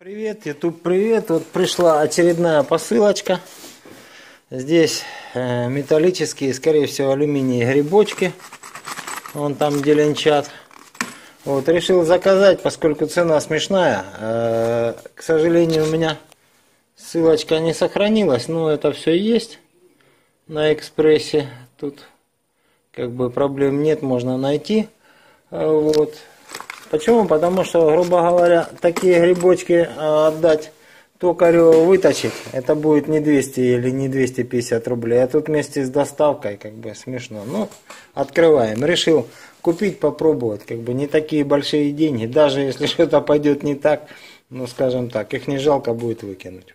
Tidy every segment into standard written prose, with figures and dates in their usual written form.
Привет, YouTube, привет! Вот пришла очередная посылочка. Здесь металлические, скорее всего, алюминий грибочки. Вон там, где ленчат. Вот, решил заказать, поскольку цена смешная. К сожалению, у меня ссылочка не сохранилась, но это все есть на экспрессе. Тут как бы проблем нет, можно найти. Вот. Почему? Потому что, грубо говоря, такие грибочки отдать токарю выточить, это будет не 200 или не 250 рублей, а тут вместе с доставкой, как бы смешно. Ну, открываем. Решил купить, попробовать, как бы не такие большие деньги, даже если что-то пойдет не так, ну, скажем так, их не жалко будет выкинуть.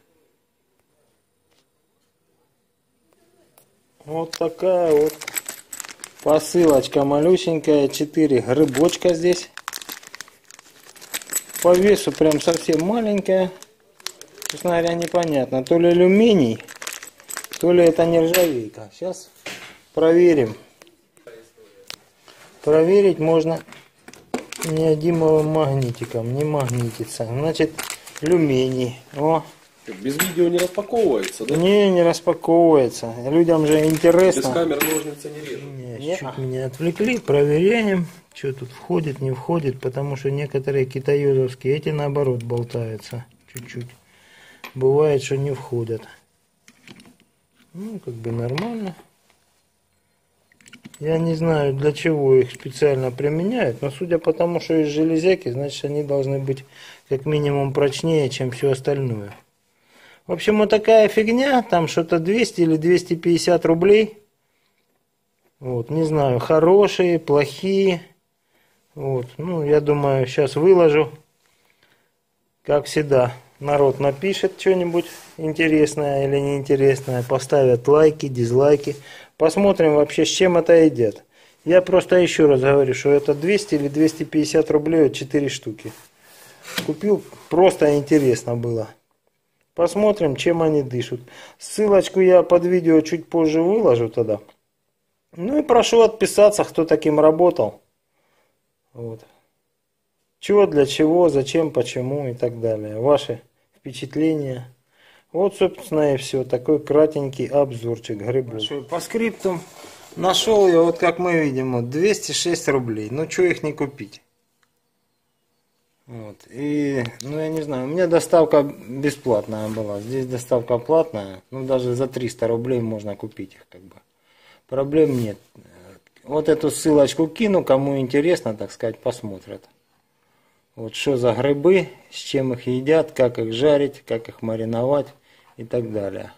Вот такая вот посылочка малюсенькая, 4 грибочка здесь. По весу прям совсем маленькая. Честно говоря, непонятно. То ли алюминий, то ли это нержавейка. Сейчас проверим. Проверить можно неодимовым магнитиком. Не магнитится. Значит, алюминий. О. Без видео не распаковывается, да? Не распаковывается. Людям же интересно. Без камер ножницы не режут. Чуть меня отвлекли. Проверяем, что тут входит, не входит. Потому что некоторые китаёзовские, эти наоборот болтаются. Чуть-чуть. Бывает, что не входят. Ну, как бы нормально. Я не знаю, для чего их специально применяют. Но судя по тому, что из железяки, значит, они должны быть как минимум прочнее, чем все остальное. В общем, вот такая фигня, там что-то 200 или 250 рублей. Вот, не знаю, хорошие, плохие. Вот, ну, я думаю, сейчас выложу. Как всегда, народ напишет что-нибудь интересное или неинтересное. Поставят лайки, дизлайки. Посмотрим вообще, с чем это едят. Я просто еще раз говорю, что это 200 или 250 рублей, вот 4 штуки. Купил, просто интересно было. Посмотрим, чем они дышат. Ссылочку я под видео чуть позже выложу тогда. Ну и прошу отписаться, кто таким работал. Вот. Чего, для чего, зачем, почему и так далее. Ваши впечатления. Вот, собственно, и все. Такой кратенький обзорчик грибов. По скриптам нашел я, вот как мы видим, вот 206 рублей. Ну, что их не купить? Вот. И, ну, я не знаю, у меня доставка бесплатная была. Здесь доставка платная. Ну, даже за 300 рублей можно купить их, как бы. Проблем нет. Вот эту ссылочку кину, кому интересно, так сказать, посмотрят. Вот что за грибы, с чем их едят, как их жарить, как их мариновать и так далее.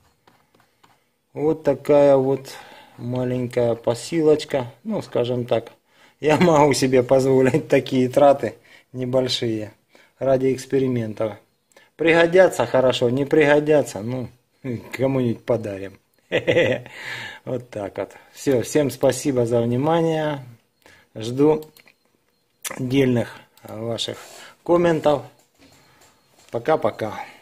Вот такая вот маленькая посылочка. Ну, скажем так, я могу себе позволить такие траты небольшие ради экспериментов. Пригодятся хорошо, не пригодятся, ну, кому-нибудь подарим. Вот так вот. Все, всем спасибо за внимание. Жду дельных ваших комментов. Пока-пока.